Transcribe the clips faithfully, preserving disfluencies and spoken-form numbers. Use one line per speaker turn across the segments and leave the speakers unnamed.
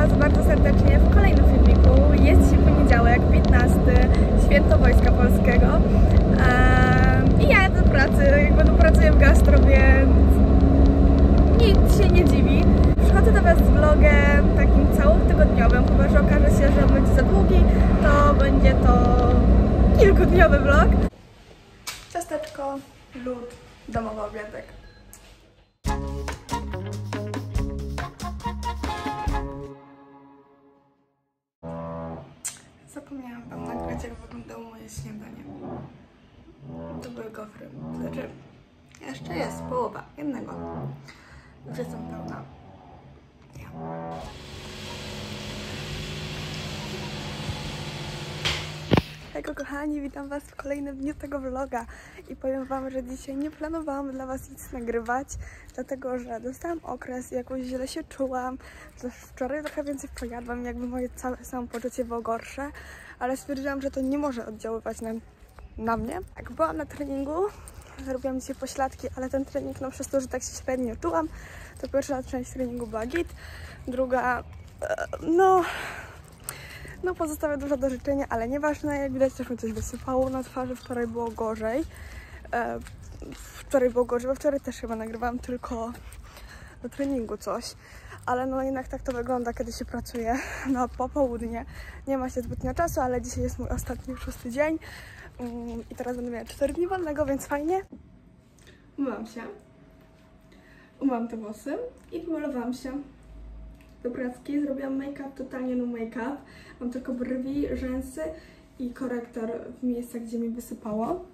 Was bardzo serdecznie w kolejnym filmiku. Jest dzisiaj poniedziałek, piętnasty, Święto Wojska Polskiego. Eee, I ja do pracy, jakby no pracuję w gastro, więc nikt się nie dziwi. Przychodzę do Was z vlogiem takim całotygodniowym, chyba że okaże się, że on będzie za długi, to będzie to kilkudniowy vlog. Ciasteczko, lód, domowy obiadek. Zapomniałam Wam nagrać, jak wyglądało moje śniadanie. To były gofry. Znaczy, jeszcze jest połowa, jednego. Już jestem pełna. Ja. Hejko kochani, witam Was w kolejnym dniu tego vloga i powiem Wam, że dzisiaj nie planowałam dla Was nic nagrywać, dlatego że dostałam okres i jakoś źle się czułam. Wczoraj trochę więcej pojadłam, jakby moje całe samopoczucie było gorsze, ale stwierdziłam, że to nie może oddziaływać na, na mnie. Jak byłam na treningu, robiłam dzisiaj pośladki, ale ten trening, no przez to, że tak się średnio czułam, to pierwsza część treningu była git, druga, no... No pozostawia dużo do życzenia, ale nieważne, jak widać też mi coś wysypało na twarzy, wczoraj było gorzej. E, wczoraj było gorzej, bo wczoraj też chyba nagrywałam tylko do treningu coś. Ale no jednak tak to wygląda, kiedy się pracuje na popołudnie. Nie ma się zbytnio czasu, ale dzisiaj jest mój ostatni, szósty dzień. Um, I teraz będę miała cztery dni wolnego, więc fajnie. Umyłam się. Umyłam te włosy i pomalowałam się do pracy. Zrobiłam make-up, totalnie no make-up. Mam tylko brwi, rzęsy i korektor w miejscach, gdzie mi wysypało.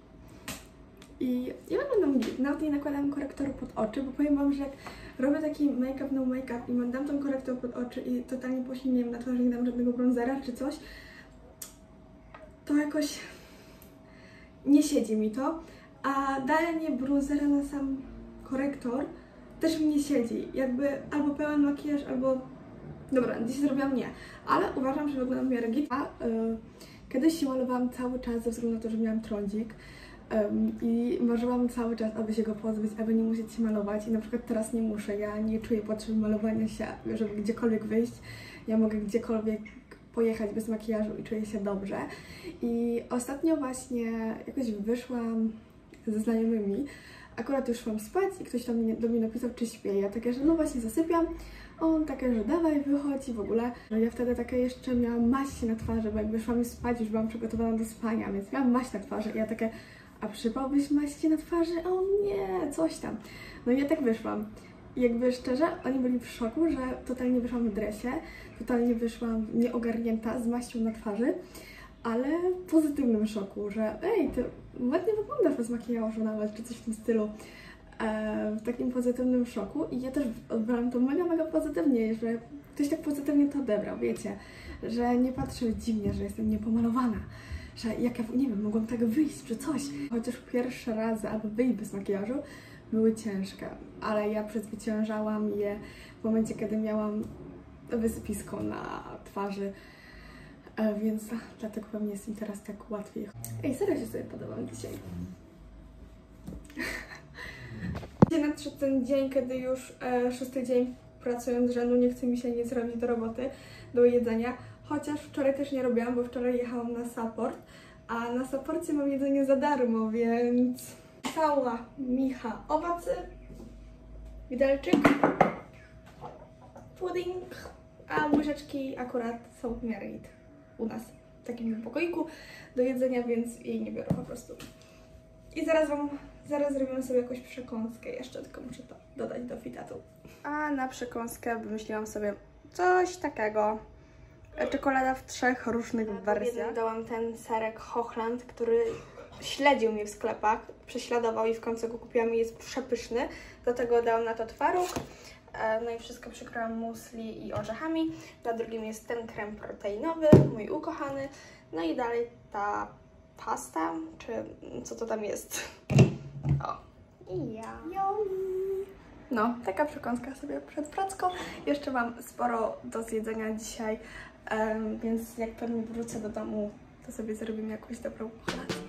I ja będę nawet nie nakładam korektoru pod oczy, bo powiem Wam, że jak robię taki make-up, no make-up i dam ten korektor pod oczy i totalnie później nie wiem, na twarzy nie dam żadnego bronzera czy coś, to jakoś nie siedzi mi to. A danie bronzera na sam korektor też mi nie siedzi. Jakby albo pełen makijaż, albo... Dobra, dzisiaj zrobiłam nie. Ale uważam, że wyglądam w miarę git. A yy, kiedyś się malowałam cały czas ze względu na to, że miałam trądzik. Yy, I marzyłam cały czas, aby się go pozbyć, aby nie musieć się malować. I na przykład teraz nie muszę. Ja nie czuję potrzeby malowania się, żeby gdziekolwiek wyjść. Ja mogę gdziekolwiek pojechać bez makijażu i czuję się dobrze. I ostatnio właśnie jakoś wyszłam ze znajomymi. Akurat już szłam spać i ktoś tam do mnie napisał, czy śpię. Ja takie, że no właśnie zasypiam. On takie, że dawaj, wychodź i w ogóle. No ja wtedy takie jeszcze miałam maść na twarzy, bo jakby szłam spać, już byłam przygotowana do spania, więc miałam maść na twarzy. I ja takie, a przypałbyś maści na twarzy? A on nie, coś tam. No i ja tak wyszłam. I jakby szczerze, oni byli w szoku, że totalnie wyszłam w dresie, totalnie wyszłam nieogarnięta z maścią na twarzy. Ale w pozytywnym szoku, że ej, ty ładnie wyglądasz bez makijażu nawet, czy coś w tym stylu. E, w takim pozytywnym szoku i ja też odbrałam to mega, mega pozytywnie, że ktoś tak pozytywnie to odebrał, wiecie, że nie patrzy dziwnie, że jestem niepomalowana, że jak ja, nie wiem, mogłam tak wyjść czy coś. Chociaż pierwsze razy, albo wyjść bez makijażu, były ciężkie, ale ja przezwyciężałam je w momencie, kiedy miałam wysypisko na twarzy. E, więc dlatego pewnie jest mi teraz tak łatwiej. Ej, serio się sobie podobam dzisiaj. Dzisiaj nadszedł ten dzień, kiedy już e, szósty dzień pracując z rzędu nie chce mi się nic robić do roboty, do jedzenia. Chociaż wczoraj też nie robiłam, bo wczoraj jechałam na support, a na supporcie mam jedzenie za darmo, więc cała micha owocy, widelczyk, pudding, a łyżeczki akurat są w miarę git u nas w takim pokoiku do jedzenia, więc jej nie biorę po prostu. I zaraz Wam, zaraz zrobimy sobie jakąś przekąskę jeszcze, tylko muszę to dodać do fitatu. A na przekąskę wymyśliłam sobie coś takiego. Czekolada w trzech różnych wersjach. Dałam ten serek Hochland, który śledził mnie w sklepach, prześladował i w końcu go kupiłam i jest przepyszny. Do tego dałam na to twaróg. No i wszystko przykryłam musli i orzechami. Na drugim jest ten krem proteinowy, mój ukochany. No i dalej ta pasta, czy co to tam jest. O, i ja. No, taka przekąska sobie przed pracką. Jeszcze mam sporo do zjedzenia dzisiaj, um, więc jak pewnie wrócę do domu, to sobie zrobimy jakąś dobrą kolację.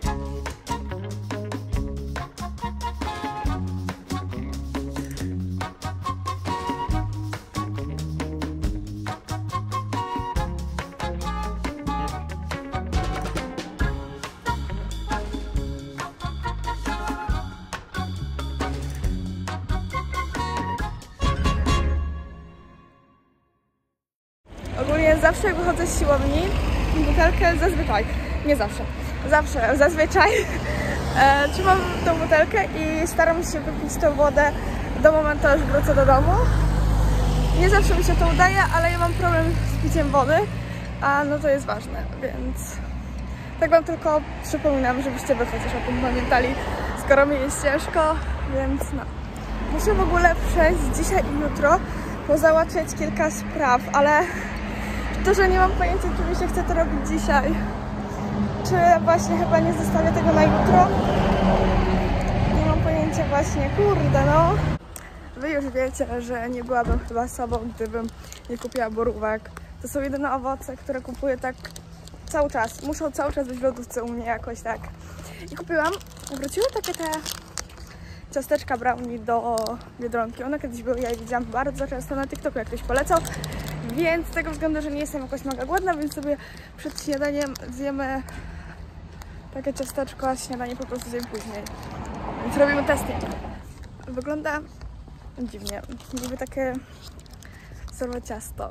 zawsze jak wychodzę z siłowni, butelkę zazwyczaj, nie zawsze, zawsze, zazwyczaj e, trzymam tą butelkę i staram się wypić tą wodę do momentu, aż wrócę do domu. Nie zawsze mi się to udaje, ale ja mam problem z piciem wody, a no to jest ważne, więc tak wam tylko przypominam, żebyście wy chociaż o tym pamiętali, skoro mi jest ciężko, więc no. Muszę w ogóle przejść dzisiaj i jutro, pozałatwiać kilka spraw, ale to, że nie mam pojęcia, czy mi się chce to robić dzisiaj, czy właśnie chyba nie zostawię tego na jutro. Nie mam pojęcia właśnie, kurde no. Wy już wiecie, że nie byłabym chyba sobą, gdybym nie kupiła borówek. To są jedyne owoce, które kupuję tak cały czas. Muszą cały czas być w lodówce u mnie jakoś tak. I kupiłam, wróciły takie te ciasteczka brownie do Biedronki. One kiedyś były, ja je widziałam bardzo często na TikToku, jak ktoś polecał. Więc z tego względu, że nie jestem jakoś mega głodna, więc sobie przed śniadaniem zjemy takie ciasteczko, a śniadanie po prostu zjem później. Więc robimy testy. Wygląda dziwnie. Niby takie surowe ciasto.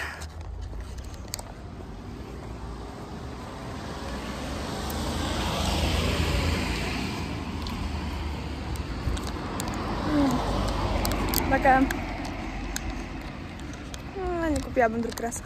Mm. Takie... No, nie kupiłabym drugi raz.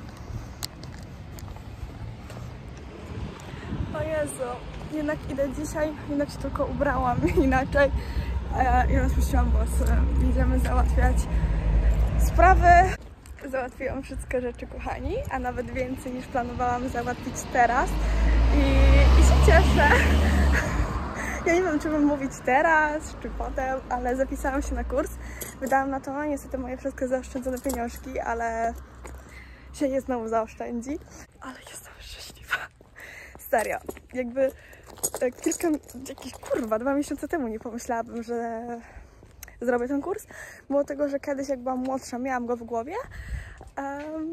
O Jezu, jednak idę dzisiaj, jednak się tylko ubrałam inaczej i rozpuściłam włosy. Idziemy załatwiać sprawy. Załatwiłam wszystkie rzeczy, kochani, a nawet więcej niż planowałam załatwić teraz i, i się cieszę. Ja nie wiem, czy bym mówić teraz, czy potem, ale zapisałam się na kurs. Wydałam na to niestety moje wszystkie zaoszczędzone pieniążki, ale się nie znowu zaoszczędzi. Ale jestem szczęśliwa. Serio, jakby kilka, jakieś kurwa, dwa miesiące temu nie pomyślałabym, że zrobię ten kurs. Było tego, że kiedyś jak byłam młodsza, miałam go w głowie. Um,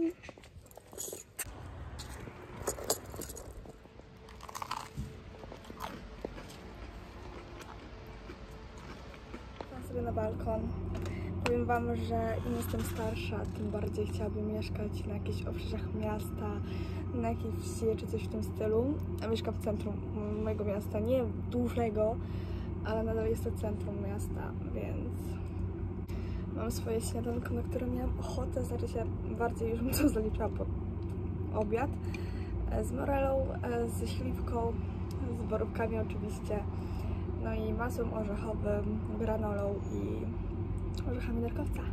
sobie na balkon. Powiem wam, że im jestem starsza, tym bardziej chciałabym mieszkać na jakichś obrzeżach miasta, na jakiejś wsi czy coś w tym stylu. Ja mieszkam w centrum mojego miasta, nie dużego, ale nadal jest to centrum miasta, więc mam swoje śniadanko, na które miałam ochotę. Znaczy się bardziej już bym to zaliczyła pod obiad. Z morelą, ze śliwką, z borówkami oczywiście. No i masłem orzechowym, granolą i orzechami nerkowca.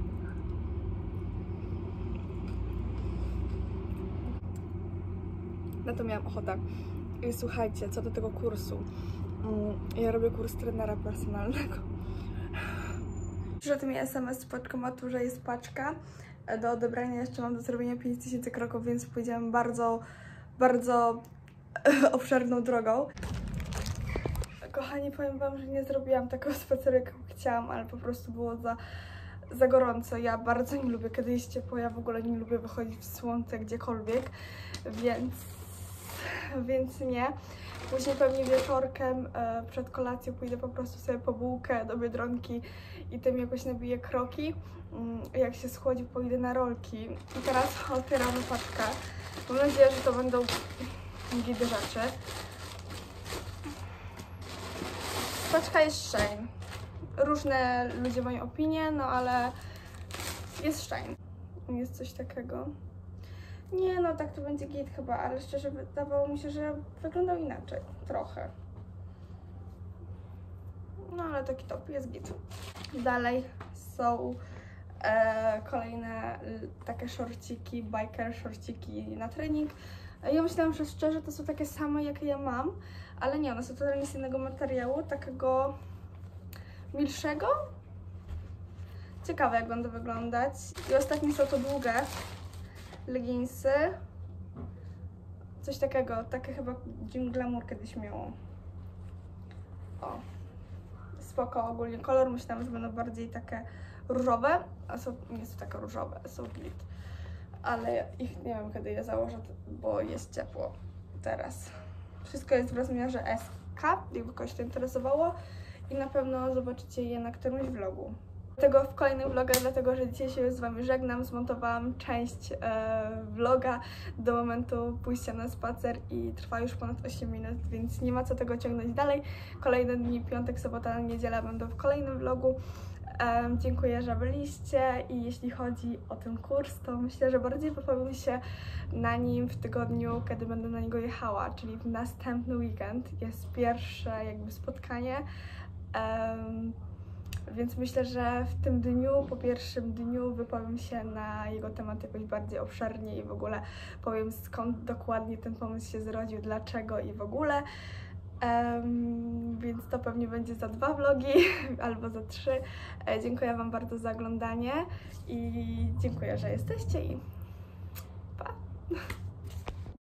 Na to miałam ochotę. I słuchajcie, co do tego kursu. Ja robię kurs trenera personalnego. Przyszedł mi es em es z paczkomatu, że jest paczka do odebrania. Jeszcze mam do zrobienia pięć tysięcy kroków, więc pójdziemy bardzo, bardzo obszerną drogą. Kochani, powiem wam, że nie zrobiłam takiego spaceru, jak chciałam, ale po prostu było za, za gorąco. Ja bardzo nie lubię, kiedy jest ciepło, ja w ogóle nie lubię wychodzić w słońce gdziekolwiek, więc, więc nie. Później pewnie wieczorkiem e, przed kolacją pójdę po prostu sobie po bułkę do Biedronki i tym jakoś nabiję kroki. Mm, jak się schłodzi, pójdę na rolki. I teraz otwieramy paczkę. Mam nadzieję, że to będą gidy rzeczy. Paczka jest Shein. Różne ludzie mają opinie, no ale jest Shein. Jest coś takiego. Nie no, tak to będzie git chyba, ale szczerze wydawało mi się, że wyglądał inaczej. Trochę. No ale taki top, jest git. Dalej są e, kolejne e, takie szorciki, biker szorciki na trening. Ja myślałam, że szczerze to są takie same, jakie ja mam, ale nie, one są totalnie z innego materiału, takiego milszego. Ciekawe, jak będą wyglądać. I ostatnie są to długie leginsy. Coś takiego, takie chyba Gym Glamour kiedyś miało. O, spoko ogólnie kolor. Myślałam, że będą bardziej takie różowe, a są, nie są takie różowe, są glit. Ale ich nie wiem, kiedy je założę, bo jest ciepło teraz. Wszystko jest w rozmiarze es ka, jakby kogoś to interesowało. I na pewno zobaczycie je na którymś vlogu. Tego w kolejnych vlogach, dlatego że dzisiaj się z Wami żegnam. Zmontowałam część e, vloga do momentu pójścia na spacer i trwa już ponad osiem minut, więc nie ma co tego ciągnąć dalej. Kolejne dni, piątek, sobota, niedziela będą w kolejnym vlogu. E, dziękuję, że byliście i jeśli chodzi o ten kurs, to myślę, że bardziej wypowiem się na nim w tygodniu, kiedy będę na niego jechała, czyli w następny weekend. Jest pierwsze jakby spotkanie. E, Więc myślę, że w tym dniu, po pierwszym dniu wypowiem się na jego temat jakoś bardziej obszernie i w ogóle powiem, skąd dokładnie ten pomysł się zrodził, dlaczego i w ogóle. Um, więc to pewnie będzie za dwa vlogi albo za trzy. E, dziękuję Wam bardzo za oglądanie i dziękuję, że jesteście i pa!